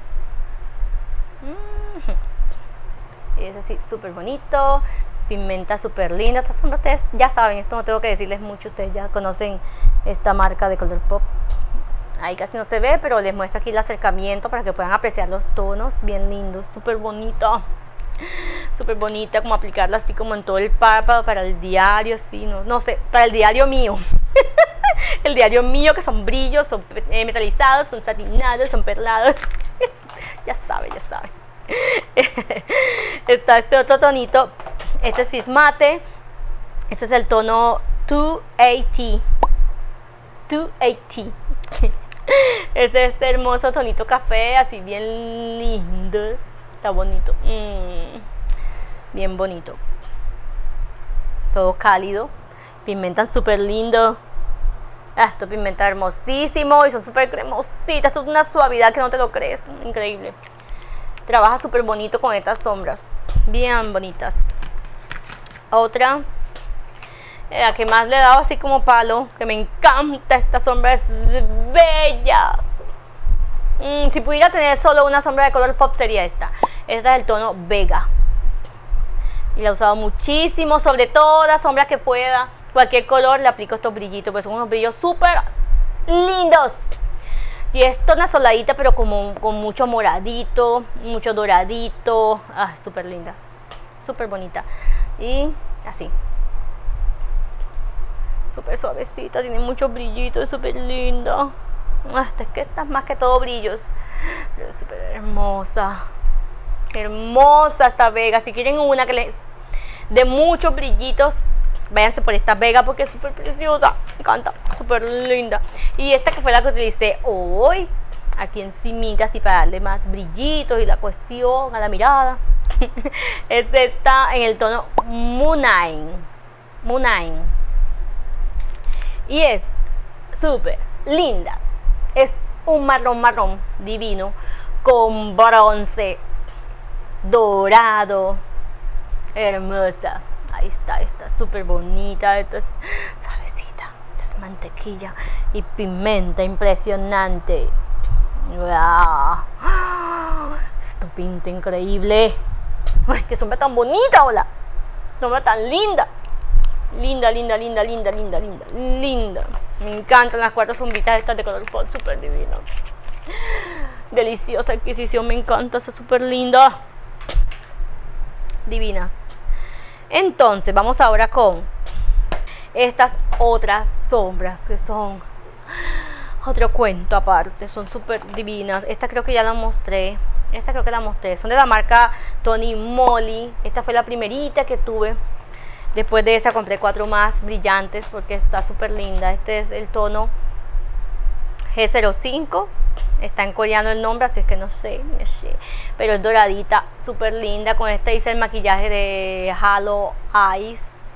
[SPEAKER 1] Mm-hmm. Es así, súper bonito. Pigmenta súper linda. Estas sombras ustedes ya saben, esto no tengo que decirles mucho. Ustedes ya conocen esta marca de Colourpop. Ahí casi no se ve, pero les muestro aquí el acercamiento para que puedan apreciar los tonos. Bien lindos, súper bonito. Súper bonita, como aplicarla así como en todo el párpado para el diario, sí, no, no sé, para el diario mío. El diario mío, que son brillos, son eh, metalizados, son satinados, son perlados. Ya saben, ya saben. Está este otro tonito. Este sí es mate. Este es el tono dos ochenta. dos ochenta. Es este hermoso tonito café, así bien lindo. Está bonito. Mm, bien bonito. Todo cálido. Pigmentan súper lindo. Ah, esto pigmenta hermosísimo. Y son súper cremositas. Esto es una suavidad que no te lo crees. Increíble. Trabaja súper bonito con estas sombras. Bien bonitas. Otra. La que más le he dado así como palo, que me encanta esta sombra, es bella. Mm, si pudiera tener solo una sombra de Colourpop sería esta. Esta es el tono Vega. Y la he usado muchísimo, sobre todo la sombra que pueda. Cualquier color le aplico estos brillitos, pues son unos brillos súper lindos. Y esto es una soladita, pero como con mucho moradito, mucho doradito. Ah, súper linda, súper bonita. Y así. Súper suavecita, tiene muchos brillitos, es súper linda. Hasta es que esta es más que todo brillos. Pero es súper hermosa. Hermosa esta Vega. Si quieren una que les dé muchos brillitos, váyanse por esta Vega porque es súper preciosa. Me encanta, súper linda. Y esta que fue la que utilicé hoy, aquí encimita, así para darle más brillitos y la cuestión a la mirada. Es esta en el tono Moonine. Moonine. Y es súper linda. Es un marrón marrón divino con bronce dorado. Hermosa. Ahí está, está súper bonita. Esto es suavecita. Esto es mantequilla y pigmenta impresionante. ¡Wow! Esto pinta increíble. ¡Ay, qué sombra tan bonita! ¡Hola! Sombra tan linda. Linda, linda, linda, linda, linda, linda, linda. Me encantan las cuatro sombritas estas de Colourpop, súper divino. Deliciosa adquisición, me encanta, está súper linda. Divinas. Entonces, vamos ahora con estas otras sombras que son otro cuento aparte, son súper divinas. Esta creo que ya la mostré. Esta creo que la mostré. Son de la marca Tony Moly. Esta fue la primerita que tuve. Después de esa compré cuatro más brillantes porque está súper linda. Este es el tono G cero cinco. Está en coreano el nombre, así es que no sé, no sé. Pero es doradita, súper linda. Con esta hice el maquillaje de Halo Eyes.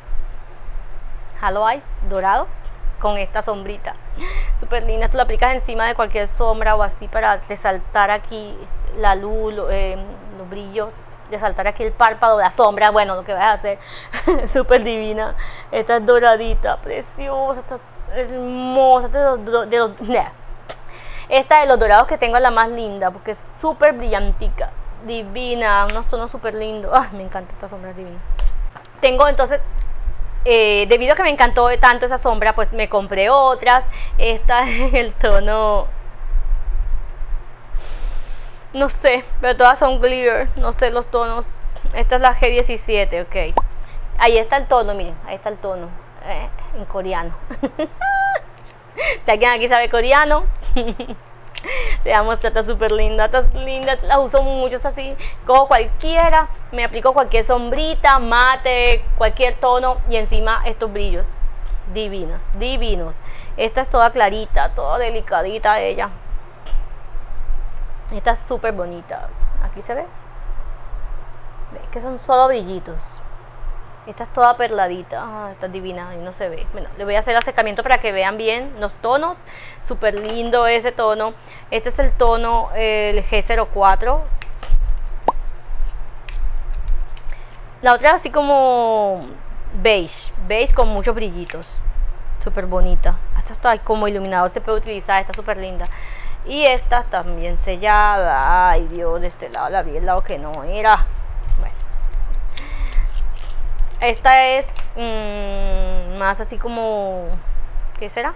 [SPEAKER 1] Halo Eyes, dorado. Con esta sombrita. Súper linda. Tú la aplicas encima de cualquier sombra o así para resaltar aquí la luz, lo, eh, los brillos. Resaltar aquí el párpado, la sombra, bueno, lo que vas a hacer. Súper divina. Esta es doradita, preciosa, esta es hermosa. Esta, de los, de los, nah. Esta de los dorados que tengo es la más linda porque es súper brillantica, divina, unos tonos súper lindos. Ay, me encanta esta sombra, divina. tengo entonces, eh, debido a que me encantó tanto esa sombra, pues me compré otras. Esta es el tono, no sé, pero todas son glitter, no sé los tonos. Esta es la G diecisiete, ok. Ahí está el tono, miren, ahí está el tono, eh, en coreano. Si alguien aquí sabe coreano, te voy a mostrar, está súper linda, está linda, las uso mucho, es así, cojo cualquiera, me aplico cualquier sombrita, mate, cualquier tono y encima estos brillos, divinos, divinos. Esta es toda clarita, toda delicadita ella. Esta es súper bonita, aquí se ve, ¿ves? Que son solo brillitos. Esta es toda perladita, ah, está divina y no se ve. Bueno, le voy a hacer acercamiento para que vean bien los tonos. Súper lindo ese tono. Este es el tono, eh, el G cero cuatro. La otra es así como beige, beige con muchos brillitos. Súper bonita. Esta está como iluminador, se puede utilizar, está súper linda. Y esta también sellada. Ay Dios, de este lado la vi, el lado que no era. Esta es mmm, más así como, ¿qué será?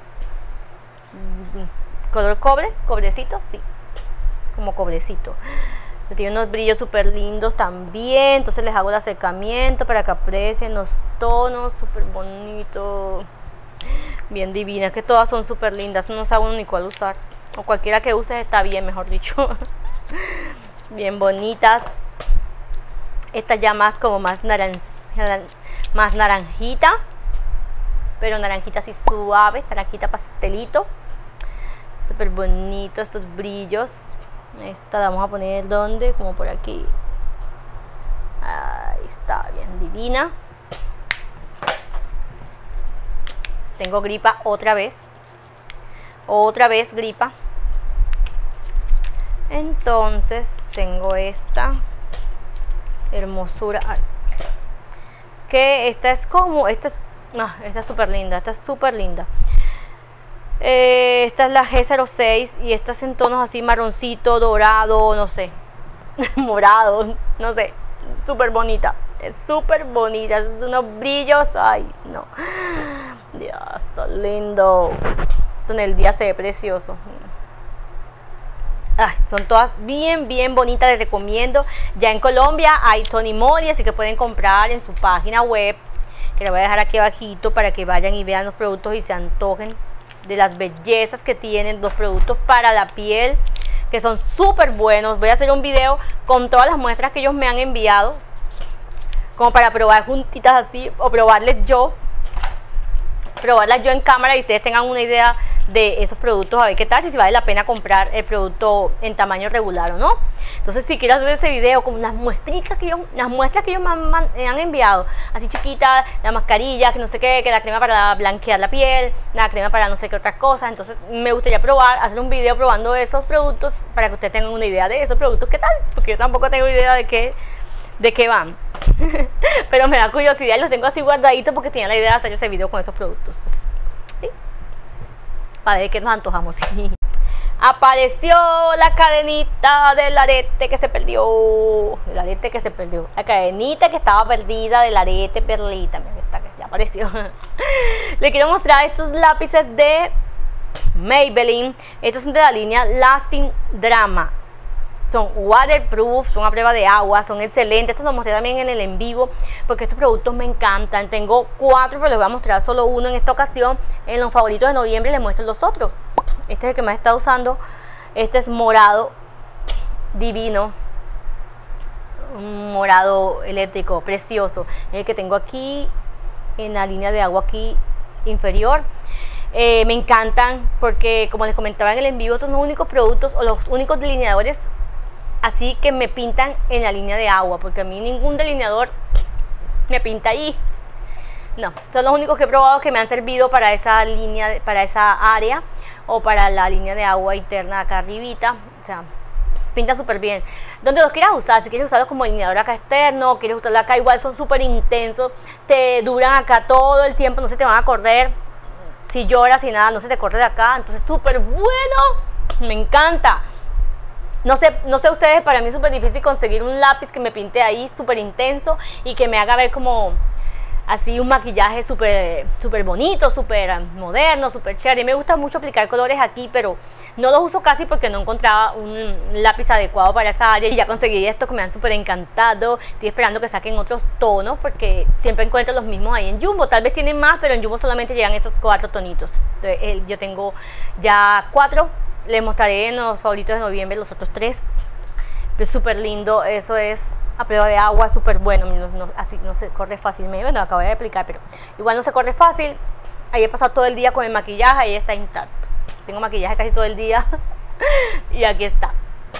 [SPEAKER 1] Color cobre, cobrecito, sí, como cobrecito. Tiene unos brillos súper lindos también, entonces les hago el acercamiento para que aprecien los tonos, súper bonitos, bien divinas, que todas son súper lindas, no sabe uno ni cuál usar, o cualquiera que uses está bien, mejor dicho. Bien bonitas. Esta ya más como más naranja, más naranjita, pero naranjita así suave, naranjita pastelito, súper bonito estos brillos. Esta la vamos a poner donde, como por aquí, ahí está, bien divina. Tengo gripa otra vez, otra vez gripa, entonces tengo esta hermosura, ay, que esta es como, esta es, ah, esta es súper linda, esta es súper linda. Eh, esta es la G cero seis y estas en tonos así marroncito, dorado, no sé, morado, no sé, súper bonita, es súper bonita, es de unos brillos, ay, no, Dios, está lindo, esto en el día se ve precioso. Ay, son todas bien, bien bonitas, les recomiendo. Ya en Colombia hay Tony Moly, así que pueden comprar en su página web, que la voy a dejar aquí abajito para que vayan y vean los productos y se antojen de las bellezas que tienen los productos para la piel, que son súper buenos. Voy a hacer un video con todas las muestras que ellos me han enviado, como para probar juntitas así, o probarles yo, probarlas yo en cámara y ustedes tengan una idea de esos productos, a ver qué tal, si vale la pena comprar el producto en tamaño regular o no. Entonces, si quiero hacer ese video con unas muestricas que ellos, las muestras que ellos me han, me han enviado, así chiquitas, la mascarilla, que no sé qué, que la crema para blanquear la piel, la crema para no sé qué otras cosas, entonces me gustaría probar, hacer un video probando esos productos para que ustedes tengan una idea de esos productos, qué tal, porque yo tampoco tengo idea de qué, de qué van. Pero me da curiosidad y los tengo así guardaditos porque tenía la idea de hacer ese video con esos productos. Entonces, ¿sí? Para ver qué nos antojamos. Apareció la cadenita del arete que se perdió. El arete que se perdió. La cadenita que estaba perdida del arete perlita. Mira, esta que ya apareció. Le quiero mostrar estos lápices de Maybelline. Estos son de la línea Lasting Drama. Son waterproof, son a prueba de agua, son excelentes. Estos los mostré también en el en vivo porque estos productos me encantan. Tengo cuatro, pero les voy a mostrar solo uno en esta ocasión. En los favoritos de noviembre les muestro los otros. Este es el que más he estado usando. Este es morado, divino, un morado eléctrico, precioso. Es el que tengo aquí en la línea de agua aquí inferior. Eh, me encantan porque, como les comentaba en el en vivo, estos son los únicos productos o los únicos delineadores así que me pintan en la línea de agua, porque a mí ningún delineador me pinta ahí. No, son los únicos que he probado que me han servido para esa línea, para esa área o para la línea de agua interna acá arribita. O sea, pinta súper bien. Donde los quieras usar, si quieres usarlos como delineador acá externo, quieres usarlo acá, igual son súper intensos, te duran acá todo el tiempo, no se te van a correr. Si lloras y nada, no se te corre de acá. Entonces, súper bueno, me encanta. No sé, no sé ustedes, para mí es súper difícil conseguir un lápiz que me pinte ahí súper intenso y que me haga ver como, así un maquillaje súper súper bonito, súper moderno, súper chévere. Me gusta mucho aplicar colores aquí, pero no los uso casi porque no encontraba un lápiz adecuado para esa área. Y ya conseguí estos que me han súper encantado. Estoy esperando que saquen otros tonos porque siempre encuentro los mismos ahí en Jumbo. Tal vez tienen más, pero en Jumbo solamente llegan esos cuatro tonitos. Entonces, eh, yo tengo ya cuatro. Les mostraré en los favoritos de noviembre los otros tres. Es súper lindo. Eso es a prueba de agua, súper bueno. No, no, así no se corre fácilmente. Bueno, acabo de aplicar, pero igual no se corre fácil. Ahí he pasado todo el día con el maquillaje. Ahí está intacto. Tengo maquillaje casi todo el día. Y aquí está.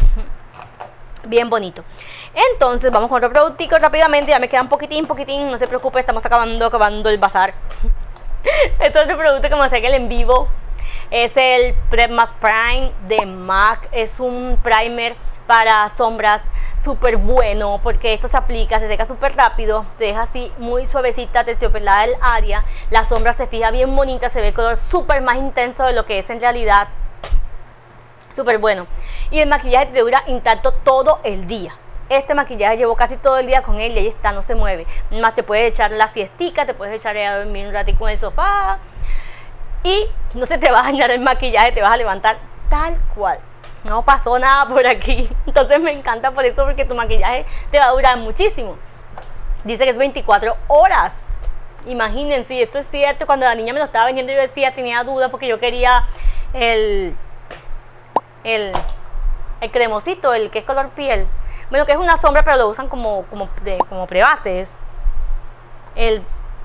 [SPEAKER 1] Bien bonito. Entonces vamos con otro productico rápidamente. Ya me queda un poquitín, poquitín. No se preocupe, estamos acabando, acabando el bazar. Este otro producto que me saqué el en vivo es el Prep Mask Prime de MAC. Es un primer para sombras súper bueno porque esto se aplica, se seca súper rápido, te deja así muy suavecita, terciopelada el área, la sombra se fija bien bonita, se ve el color súper más intenso de lo que es en realidad, súper bueno. Y el maquillaje te dura intacto todo el día. Este maquillaje llevo casi todo el día con él y ahí está, no se mueve. Más te puedes echar la siestica, te puedes echar a dormir un ratito en el sofá y no se te va a dañar el maquillaje, te vas a levantar tal cual. No pasó nada por aquí. Entonces me encanta por eso, porque tu maquillaje te va a durar muchísimo. Dice que es veinticuatro horas. Imagínense, esto es cierto. Cuando la niña me lo estaba vendiendo yo decía, tenía duda porque yo quería el el, el cremosito, el que es color piel. Bueno, que es una sombra, pero lo usan como, como, de, como prebases. El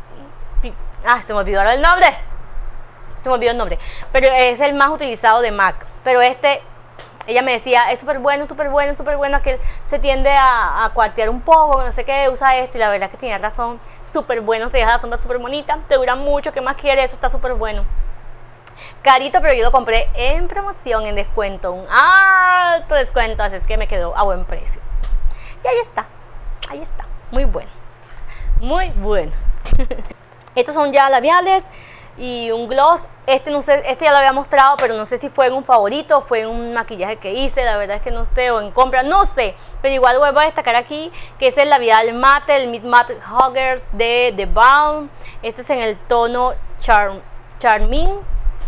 [SPEAKER 1] ah, se me olvidó ahora el nombre. Se me olvidó el nombre. Pero es el más utilizado de MAC. Pero este, ella me decía, es súper bueno, súper bueno, súper bueno, que se tiende a, a cuartear un poco, no sé qué, usa esto, y la verdad es que tenía razón, súper bueno, te deja la sombra súper bonita, te dura mucho, ¿qué más quieres? Eso está súper bueno. Carito, pero yo lo compré en promoción, en descuento, un alto descuento, así es que me quedó a buen precio. Y ahí está, ahí está, muy bueno, muy bueno. Estos son ya labiales y un gloss. Este no sé, este ya lo había mostrado, pero no sé si fue en un favorito o fue en un maquillaje que hice, la verdad es que no sé, o en compra, no sé, pero igual vuelvo a destacar aquí que es el labial mate, el Mid Matte Huggers de The Balm. Este es en el tono Char Charming,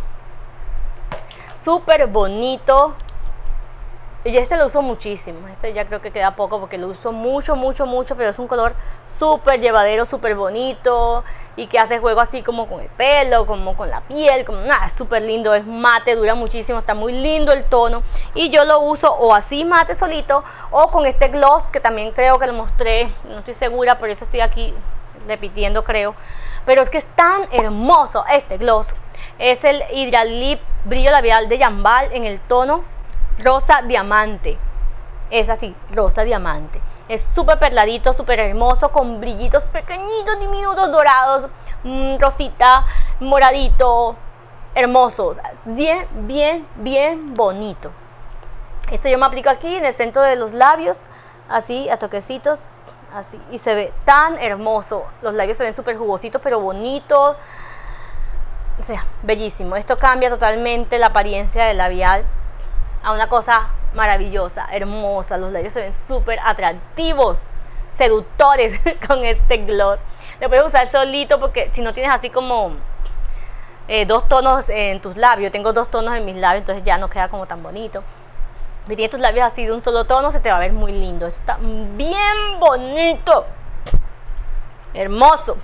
[SPEAKER 1] súper bonito. Y este lo uso muchísimo, este ya creo que queda poco porque lo uso mucho, mucho, mucho, pero es un color súper llevadero, súper bonito y que hace juego así como con el pelo, como con la piel, como nada, súper lindo, es mate, dura muchísimo, está muy lindo el tono y yo lo uso o así mate solito o con este gloss que también creo que lo mostré, no estoy segura, por eso estoy aquí repitiendo creo, pero es que es tan hermoso este gloss. Es el Hydralip Brillo Labial de Jambal en el tono rosa diamante. Es así, rosa diamante. Es súper perladito, súper hermoso, con brillitos pequeñitos, diminutos, dorados, mmm, rosita, moradito, hermoso. Bien, bien, bien bonito. Esto yo me aplico aquí en el centro de los labios, así, a toquecitos, así. Y se ve tan hermoso. Los labios se ven súper jugositos, pero bonitos. O sea, bellísimo. Esto cambia totalmente la apariencia del labial a una cosa maravillosa, hermosa. Los labios se ven súper atractivos, seductores con este gloss. Lo puedes usar solito porque si no tienes así como eh, dos tonos en tus labios, tengo dos tonos en mis labios, entonces ya no queda como tan bonito. Si tienes tus labios así de un solo tono, se te va a ver muy lindo. Esto está bien bonito, hermoso.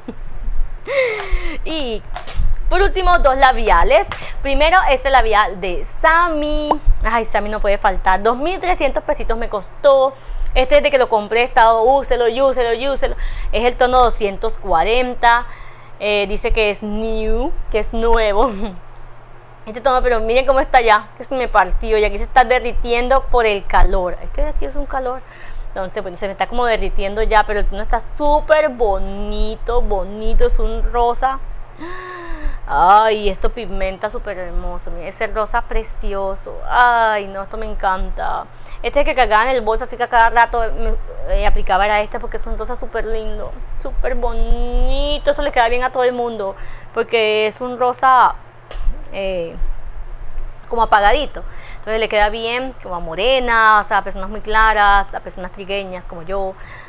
[SPEAKER 1] Y por último, dos labiales. Primero, este labial de Sammy. Ay, Sammy no puede faltar. dos mil trescientos pesitos me costó. Este desde que lo compré he estado, úselo, úselo, úselo. Es el tono doscientos cuarenta. Eh, dice que es new, que es nuevo. Este tono, pero miren cómo está ya, que se me partió. Y aquí se está derritiendo por el calor. Es que aquí es un calor. Entonces, pues se me está como derritiendo ya. Pero el tono está súper bonito, bonito. Es un rosa. Ay, esto pigmenta súper hermoso. Miren, ese rosa precioso. Ay, no, esto me encanta. Este es el que cargaba en el bolso, así que a cada rato me, eh, aplicaba era este porque es un rosa súper lindo, súper bonito. Eso le queda bien a todo el mundo porque es un rosa eh, como apagadito. Entonces le queda bien como a morenas, a personas muy claras, a personas trigueñas como yo.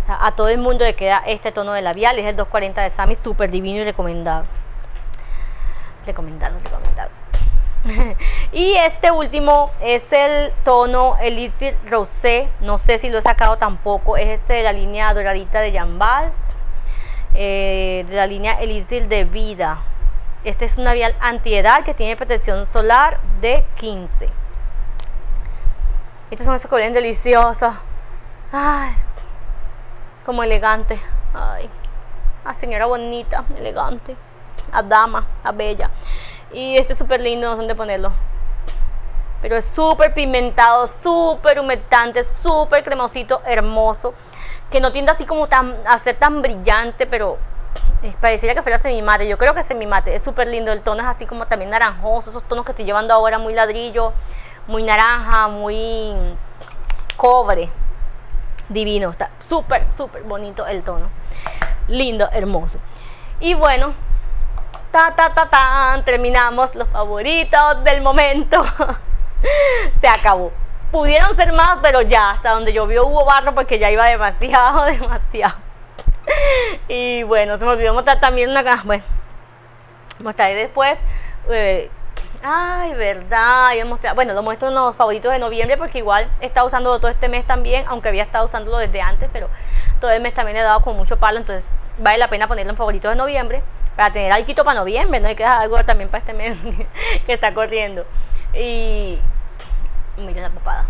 [SPEAKER 1] A todo el mundo le queda este tono de labial, es el doscientos cuarenta de Sami, súper divino y recomendado. Recomendado, recomendado. Y este último es el tono Elixir Rosé, no sé si lo he sacado tampoco, es este de la línea doradita de Jambal, eh, de la línea Elixir de Vida. Este es un labial antiedad que tiene protección solar de quince. Estos son esos que vienen deliciosos. Ay, como elegante. Ay, a señora bonita, elegante, a dama, a bella. Y este es súper lindo, no sé dónde ponerlo. Pero es súper pimentado, súper humectante, súper cremosito, hermoso. Que no tiende así como tan, a ser tan brillante, pero eh, pareciera que fuera semimate. Yo creo que es semimate, es súper lindo. El tono es así como también naranjoso, esos tonos que estoy llevando ahora, muy ladrillo, muy naranja, muy cobre. Divino, está súper, súper bonito el tono. Lindo, hermoso. Y bueno, ta, ta, ta, ta, terminamos los favoritos del momento. Se acabó. Pudieron ser más, pero ya, hasta donde llovió hubo barro porque ya iba demasiado, demasiado. Y bueno, se me olvidó mostrar también una caja. Bueno, mostraré después. Eh, ay, verdad. Bueno, lo muestro en los favoritos de noviembre porque igual he estado usándolo todo este mes también, aunque había estado usándolo desde antes, pero todo el mes también he dado con mucho palo, entonces vale la pena ponerlo en favoritos de noviembre para tener algo para noviembre, no hay que dejar algo también para este mes que está corriendo. Y mira la papada.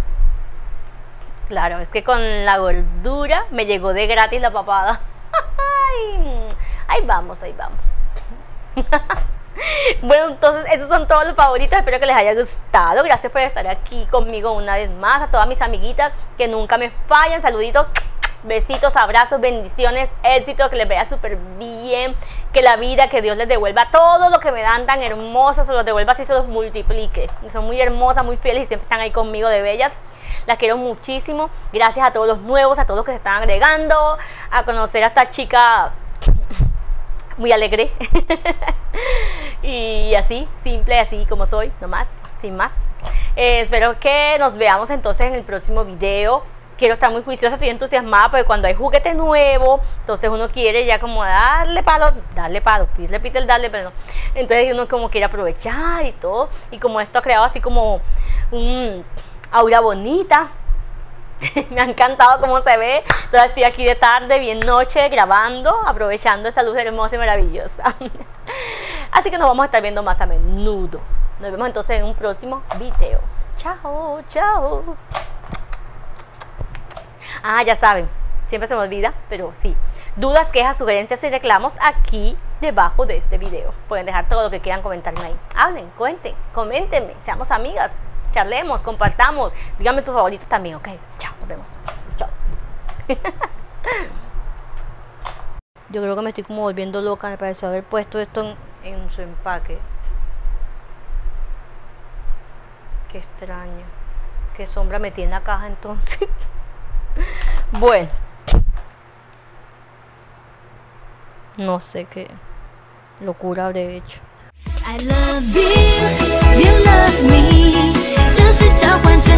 [SPEAKER 1] Claro, es que con la gordura me llegó de gratis la papada. Ay, ahí vamos, ahí vamos. Bueno, entonces esos son todos los favoritos, espero que les haya gustado. Gracias por estar aquí conmigo una vez más. A todas mis amiguitas que nunca me fallan, saluditos, besitos, abrazos, bendiciones, éxitos, que les vaya súper bien, que la vida, que Dios les devuelva todo lo que me dan tan hermosos, se los devuelva así, se los multiplique. Son muy hermosas, muy fieles y siempre están ahí conmigo de bellas. Las quiero muchísimo. Gracias a todos los nuevos, a todos los que se están agregando, a conocer a esta chica muy alegre. Y así, simple, así como soy, nomás, sin más. Eh, espero que nos veamos entonces en el próximo video. Quiero estar muy juiciosa, estoy entusiasmada porque cuando hay juguete nuevo, entonces uno quiere ya como darle palo, darle palo, sí, repite el darle, pero no. Entonces uno como quiere aprovechar y todo. Y como esto ha creado así como un aura bonita. Me ha encantado cómo se ve. Todavía estoy aquí de tarde, bien noche, grabando, aprovechando esta luz hermosa y maravillosa. Así que nos vamos a estar viendo más a menudo. Nos vemos entonces en un próximo video. Chao, chao. Ah, ya saben, siempre se me olvida, pero sí. Dudas, quejas, sugerencias y reclamos aquí debajo de este video. Pueden dejar todo lo que quieran comentarme ahí. Hablen, cuenten, coméntenme, seamos amigas, charlemos, compartamos. Díganme sus favoritos también, ok. Chao, nos vemos. Chao. Yo creo que me estoy como volviendo loca, me pareció haber puesto esto en, en su empaque. Qué extraño. Qué sombra metí en la caja entonces. Bueno, no sé qué locura habré hecho. I love you, you love me, 这是交换。